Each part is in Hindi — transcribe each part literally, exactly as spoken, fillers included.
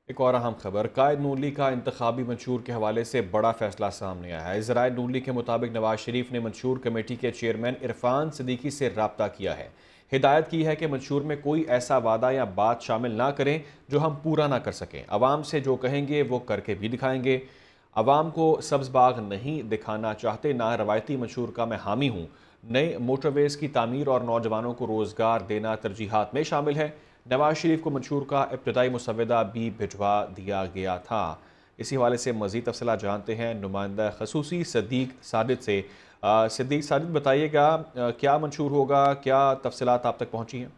एक और अहम खबर, कायद नून लीग का इंतखाबी मंशूर के हवाले से बड़ा फैसला सामने आया है। ज़राए नून लीग के मुताबिक नवाज शरीफ ने मंशूर कमेटी के चेयरमैन इरफान सिद्दीकी से रब्ता किया है। हिदायत की है कि मंशूर में कोई ऐसा वादा या बात शामिल ना करें जो हम पूरा ना कर सकें। अवाम से जो कहेंगे वो करके भी दिखाएंगे। अवाम को सब्ज बाग नहीं दिखाना चाहते, ना रवायती मंशूर का मैं हामी हूँ। नए मोटरवेज़ की तामीर और नौजवानों को रोज़गार देना तरजीहात में शामिल है। नवाज शरीफ को मंशूर का इब्तदाई मुसवदा भी भिजवा दिया गया था। इसी हवाले से मज़ीद तफसीलात जानते हैं नुमाइंदा खसूसी सदीक साजिद से। अ, सदीक साजिद, बताइएगा अ, क्या मंशूर होगा, क्या तफसीलात आप तक पहुँची हैं?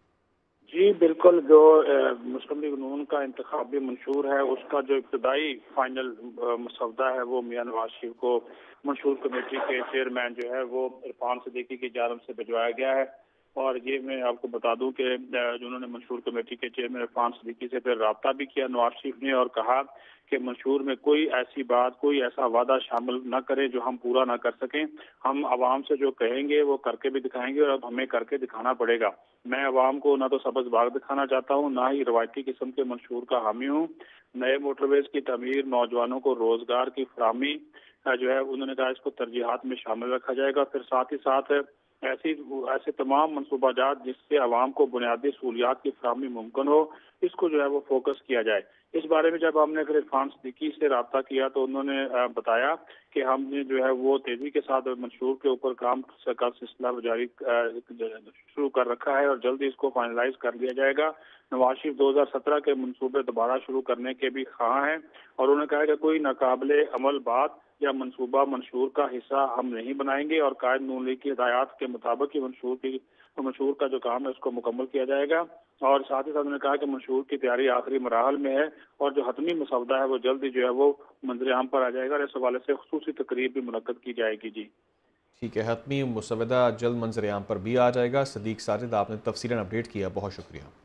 जी बिल्कुल, जो अ, मुस्लिम लीग नून का इंतखाबी मंशूर है, उसका जो इब्तदाई फाइनल अ, मसौदा है वो मियां नवाज शरीफ को मंशूर कमेटी के चेयरमैन जो है वो इरफान सिद्दीकी की जानिब से भिजवाया गया है। और ये मैं आपको बता दूं कि अ, जो उन्होंने मंशूर कमेटी के चेयरमैन इरफान सिद्दीकी से फिर राब्ता भी किया नवाज शरीफ ने, और कहा कि मंशूर में कोई ऐसी बात, कोई ऐसा वादा शामिल न करें जो हम पूरा ना कर सकें। हम आवाम से जो कहेंगे वो करके भी दिखाएंगे, और अब हमें करके दिखाना पड़ेगा। मैं अवाम को ना तो सब्ज बाग दिखाना चाहता हूँ, ना ही रवायती किस्म के मंशूर का हामी हूँ। नए मोटरवेज की तमीर, नौजवानों को रोजगार की फराहमी अ, जो है उन्होंने कहा इसको तरजीहात में शामिल रखा जाएगा। फिर साथ ही साथ ऐसी ऐसे तमाम मनसूबाजात जिससे अवाम को बुनियादी सहूलियात की फराहमी मुमकिन हो, इसको जो है वो फोकस किया जाए। इस बारे में जब हमने फिर इरफान सिद्दीकी से रब्ता किया तो उन्होंने अ, बताया कि हमने जो है वो तेजी के साथ मंशूर के ऊपर काम का सिलसिला जारी अ, शुरू कर रखा है, और जल्द ही इसको फाइनलाइज कर लिया जाएगा। नवाज शरीफ दो हजार सत्रह के मंसूबे दोबारा शुरू करने के भी ख्वाह हैं, और उन्होंने कहा कि कोई नाकाबिले अमल बात या मंसूबा मंशूर का हिस्सा हम नहीं बनाएंगे, और कायद नून लीग की हिदायत के मुताबिक ही मंशूर की मंशूर का जो काम है उसको मुकम्मल किया जाएगा। और साथ ही साथ उन्होंने कहा कि मंशूर की तैयारी आखिरी मराहल में है, और जो हतमी मसौदा है वो जल्द ही जो है वो मंजर आम पर आ जाएगा, और इस हवाले से खुसूसी तकरीब भी मुनक्कद की जाएगी। जी ठीक है, हतमी मुसवदा जल्द मंजर आम पर भी आ जाएगा। सदीक साजिद, आपने तफसीलन अपडेट किया, बहुत शुक्रिया।